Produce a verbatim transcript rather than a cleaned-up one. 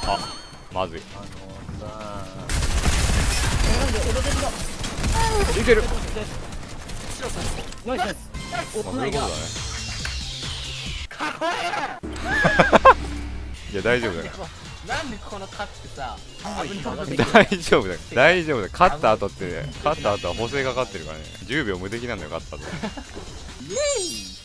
あ、まずい。 あのさいける。 ナイスナイス。おまあ、そういうことだね。 かっこいい。 いや、大丈夫だよ。 なんでこのカってさ、危ないことできる。 大丈夫だよ。大丈夫だよ。勝った後って、勝った後は補正がかかってるからね。じゅうびょう無敵なんだよ、勝った後。 イエーイ。